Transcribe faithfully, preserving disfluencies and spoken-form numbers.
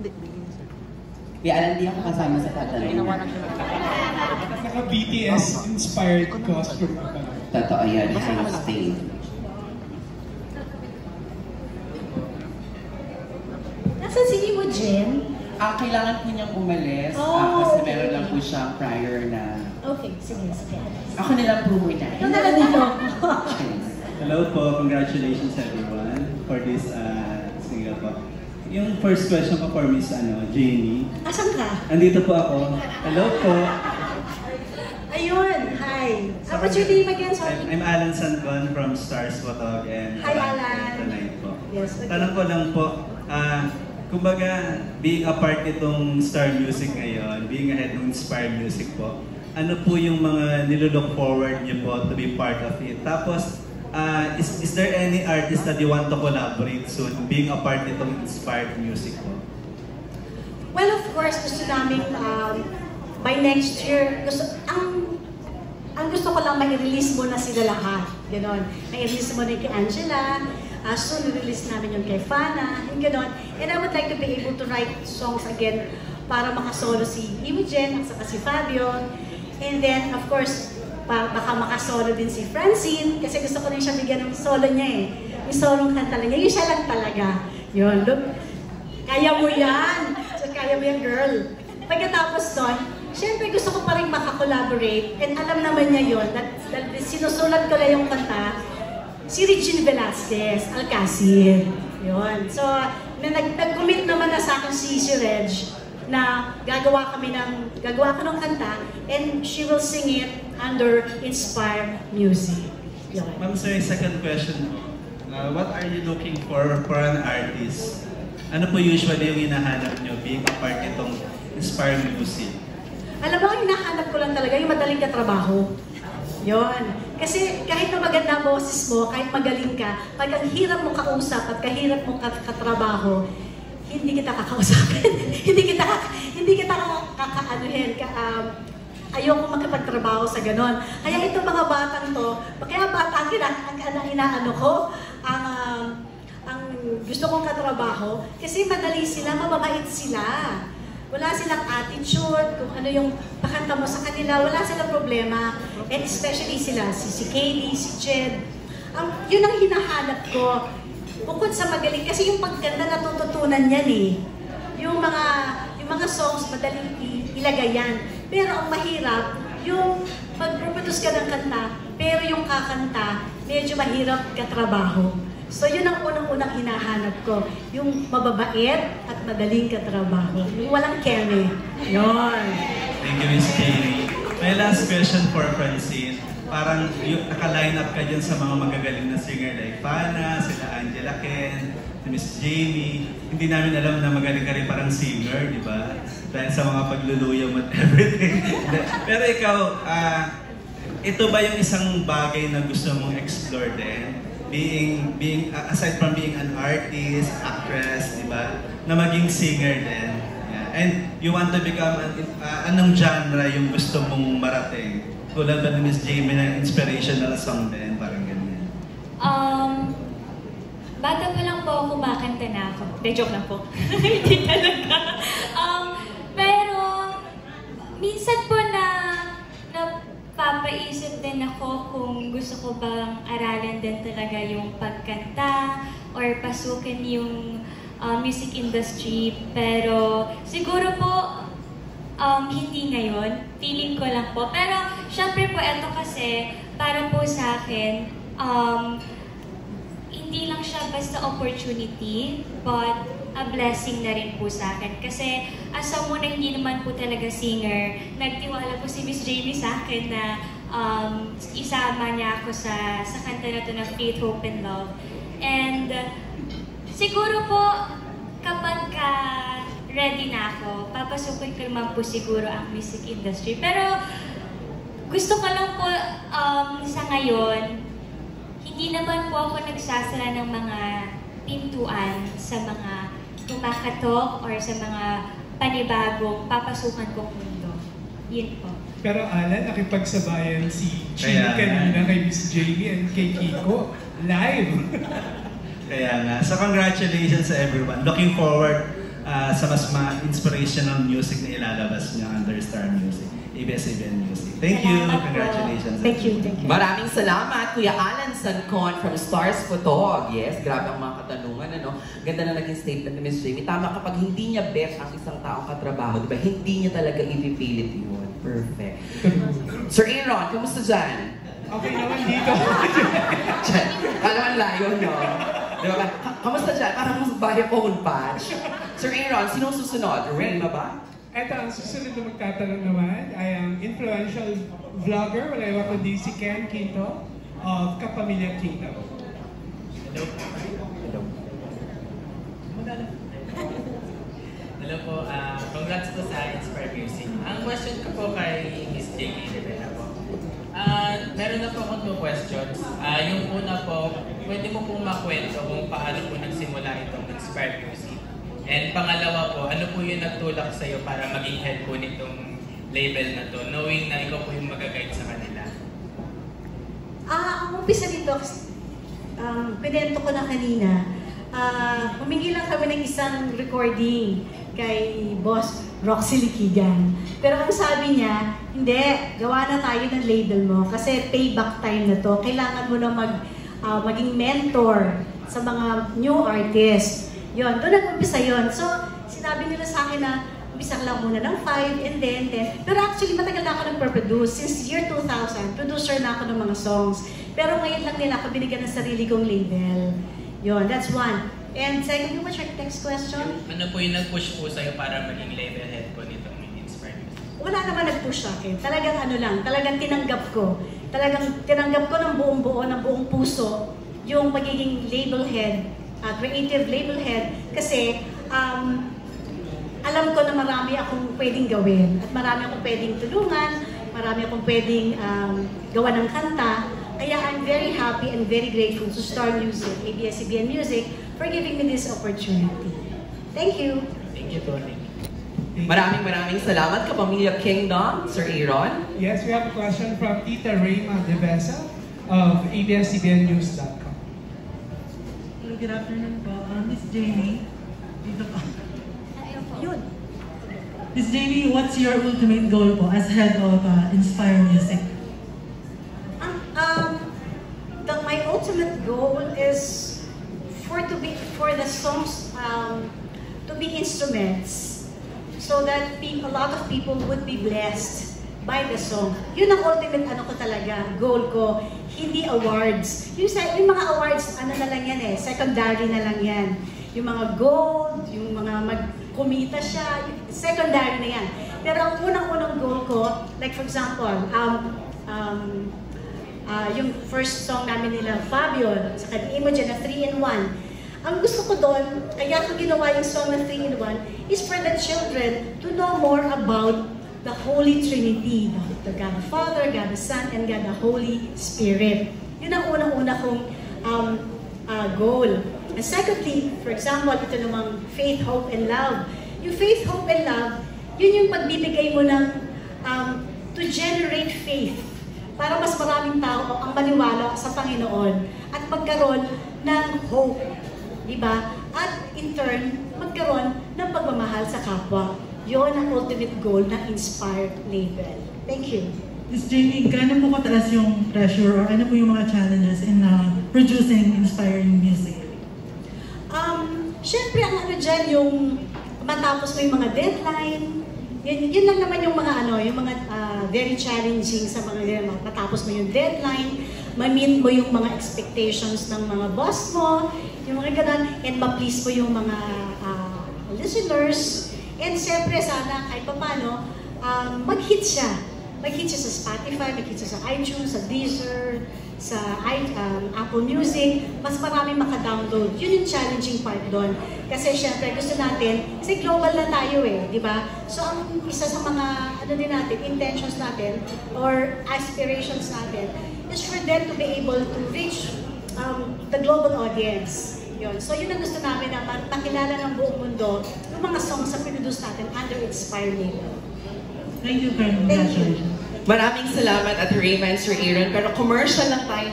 Kaya alam, di ako kasama sa tatanong. Naka-B T S-inspired costume ka pala. Totoo yan, high stage. Nasaan si Imogen? Ah, kailangan po niyang umalis. Oh, ah, kasi okay. meron lang po siyang prior na... Okay, sige, sige. Ako nilang po muna. Ito na lang dito. Hello po, congratulations everyone for this uh, single po. Yung first question ko for Miss ano, Jamie. Asan ka? Andito po ako. Hello po. Ayun, hi. Uh, what's your name again? Sorry. I'm, I'm Alan Sangon from Stars Photog and Hi, Alan. Tonight po. Yes, okay. Tanong ko lang po, uh, kumbaga, being a part nitong Star Music ngayon, being a head ng Inspired Music po, ano po yung mga nilook forward niyo po to be part of it? Tapos, uh, is, is there any artist that you want to collaborate soon, being a part nitong Inspired Music po? Well, of course, gusto namin um, by next year, gusto, ang ang gusto ko lang ma-release mo na sila lahat. Ganon. Ma-release mo na kay Angela, uh, soon release namin yung kay Fana, yung ganon. And I would like to be able to write songs again para makasolo si Imogen at saka si Fabio. And then, of course, pa baka makasolo din si Francine kasi gusto ko rin siya bigyan ng solo niya eh. Yung solo kanta lang niya, yun siya lang talaga. Yun, look. Kaya mo yan! So, kaya mo yan, girl. Pagkatapos doon, siyempre gusto ko pa rin makakollaborate and alam naman niya yun, that, that sinusulat ko lang yung kanta, si Regine Velasquez, Alcacid. Yun. So, nag-commit naman na sa akin si, si Reg na gagawa kami ng, gagawa ko ng kanta and she will sing it under Inspire Music. Yun. Ma'am, sir, second question. Uh, what are you looking for for an artist? Ano po usually yung hinahanap nyo being a part itong Inspire Music? Alam mo, ang hinahanap ko lang talaga yung madaling katrabaho. Yun. Kasi kahit na maganda ang boses mo, kahit magaling ka, pag ang hirap mo kausap at kahirap mo katrabaho, hindi kita kakausapin. hindi kita hindi kita kakaanuhin. Ka, um, ayoko makipagtrabaho sa ganon. Kaya itong mga batang to, kaya bata ang, ang, ang inaano ko, ang, um, ang gusto kong katrabaho, kasi madali sila, mababait sila. Wala silang attitude, kung ano yung pakanta mo sa kanila, wala silang problema. And especially sila, si, si Katie, si Jed. Ang, yun ang hinahanap ko. Bukod sa magaling, kasi yung pagkanta natututunan yan eh. Yung mga, yung mga songs, madaling ilagay yan. Pero ang mahirap, yung mag-produce ka ng kanta, pero yung kakanta, medyo mahirap katrabaho. So yun ang unang-unang hinahanap ko, yung mababait at madaling katrabaho. Yung walang keme. Yun. Thank you, Miss Jamie. My last question for Francine. Parang yung naka-line up ka dyan sa mga magagaling na singer like Fana, sila Angela Ken, si Miss Jamie. Hindi namin alam na magaling ka rin parang singer, di ba? Dahil sa mga pagluluyong at everything. Pero ikaw, uh, ito ba yung isang bagay na gusto mong explore din? Being, being uh, aside from being an artist, actress, di ba? Na maging singer din. Yeah. And you want to become, an, uh, anong genre yung gusto mong marating? Tulad ba ni Miss Jamie na inspirational song din? Parang ganyan. Um, bata pa lang po ako, kumakanta na ako. De, joke lang po. Hindi talaga. Um, pero, minsan po na, na papaisip din ako kung gusto ko bang aralan din talaga yung pagkanta or pasukin yung uh, music industry. Pero siguro po, um, hindi ngayon. Feeling ko lang po. Pero syempre po, ito kasi para po sa akin, um, hindi lang siya basta opportunity, but a blessing na rin po sa akin. Kasi as someone na hindi naman po talaga singer, nagtiwala po si Miss Jamie sa akin na um, isama niya ako sa, sa kanta na to na Faith, Hope, and Love. And uh, siguro po, kapag ka ready na ako, papasukin ko naman po siguro ang music industry. Pero gusto ko lang po um, sa ngayon, hindi naman po ako nagsasara ng mga pintuan sa mga kumakatok or sa mga panibagong papasukan kong mundo. Yun po. Pero Alan, nakipagsabayan si Chini kanina kay Miss Jamie and kay Kiko live. Kaya nga. So congratulations sa everyone. Looking forward ah, sa mas ma-inspirational music na ilalabas niya under Star Music, A B S C B N Music. Thank you! Salamat po. Congratulations! Thank you, thank you. Maraming salamat, Kuya Alan Sancon from Stars Photog. Yes, grabe ang mga katanungan, ano? Ganda na naging statement ni Miss Jamie. Tama, kapag hindi niya bet ang isang taong katrabaho, di ba? Hindi niya talaga ipipilit yun. Perfect. Sir Aaron, kamusta dyan? Okay naman dito. Kala man layo, no? Di ba? Ka- Kamusta dyan? Parang mas bahay phone patch. Sir Aaron, sinong susunod? Rema ba? Eto, ang susunod na magtatanong naman ay ang influential vlogger, wala iba kundi si Ken Quinto of Kapamilya Kingdom. Hello. Hello. Hello po. ah congrats po sa Inspire Music. Ang question ko po kay Miss Jamie Rivera po. Ah, meron na po akong two questions. Ah, yung una po, pwede mo pong makwento kung paano po nagsimula itong Inspire Music. And pangalawa po, ano po yung nagtulak sa'yo para maging head po nitong label na to, knowing na ikaw po yung mag-guide sa kanila? Ah, ang umpisa dito, um, pinento ko na kanina, ah, humingi lang kami ng isang recording kay Boss Roxy Liquigan. Pero ang sabi niya, hindi, gawa na tayo ng label mo kasi payback time na to. Kailangan mo na mag, ah, maging mentor sa mga new artists. Yun, doon nag-umpisa yun. So, sinabi nila sa akin na umpisa lang muna ng five and then ten. Pero actually, matagal na ako nagpa-produce. Since year two thousand, producer na ako ng mga songs. Pero ngayon lang nila ako binigyan ng sarili kong label. Yun, that's one. And second, what's your next question? Ano po yung nag-push po sa'yo para maging label head po nitong Inspire Music? Wala naman nag-push sa akin. Talagang ano lang, talagang tinanggap ko. Talagang tinanggap ko ng buong buo, ng buong puso, yung magiging label head, uh, creative label head, kasi um, alam ko na marami akong pwedeng gawin at marami akong pwedeng tulungan, marami akong pwedeng um, gawa ng kanta. Kaya I'm very happy and very grateful to Star Music, A B S C B N Music, for giving me this opportunity. Thank you. Thank you po. Thank you. Maraming maraming salamat, Kapamilya Kingdom, Sir Aaron. Yes, we have a question from Tita Reyma Devesa of A B S C B N News dot com. Hello, good afternoon po. Uh, Miss Jamie, dito po. Yun. Miss Jamie, what's your ultimate goal po as head of uh, Inspire Music? Um, um, the, my ultimate goal is for to be for the songs um, to be instruments, so that pe- a lot of people would be blessed by the song. Yun ang ultimate ano ko talaga, goal ko. Hindi awards. Yung, sa, yung mga awards, ano na lang yan eh, secondary na lang yan. Yung mga gold, yung mga mag-kumita siya, secondary na yan. Pero ang unang-unang goal ko, like for example, um, um, uh, yung first song namin nila, Fabio, saka ni Imogen na three in one. Ang gusto ko doon, kaya ko ginawa yung song na three in one, is for the children to know more about the Holy Trinity, the God the Father, God the Son, and God the Holy Spirit. Yun ang unang-una kong um, uh, goal. And secondly, for example, ito namang faith, hope, and love. Yung faith, hope, and love, yun yung pagbibigay mo ng um, to generate faith para mas maraming tao ang maniwala sa Panginoon at magkaroon ng hope. Diba? At in turn, magkaroon ng pagmamahal sa kapwa. Yun ang ultimate goal ng Inspired Label. Thank you. Miss Jamie, gaano po kataas yung pressure or ano po yung mga challenges in uh, producing inspiring music? Um, Siyempre, ang ano dyan, yung matapos mo yung mga deadline, yun, yun lang naman yung mga ano, yung mga uh, very challenging sa mga matapos mo yung deadline, ma-meet mo yung mga expectations ng mga boss mo, yung mga ganun, and ma-please mo yung mga uh, listeners. And siyempre, sana kahit pa paano, um, mag-hit siya. Mag-hit siya sa Spotify, mag-hit siya sa iTunes, sa Deezer, sa I, um, Apple Music, mas marami maka-download. Yun yung challenging part doon. Kasi siyempre, gusto natin, kasi global na tayo eh, di ba? So, ang isa sa mga, ano din natin, intentions natin, or aspirations natin, is for them to be able to reach um, the global audience. Yun. So, yun ang gusto namin na makilala ng buong mundo yung mga songs na produce natin under Inspire Label. Thank you, Colonel. Thank you. Congratulations. Maraming salamat at Rayman, Sir Aaron. Pero commercial lang tayo.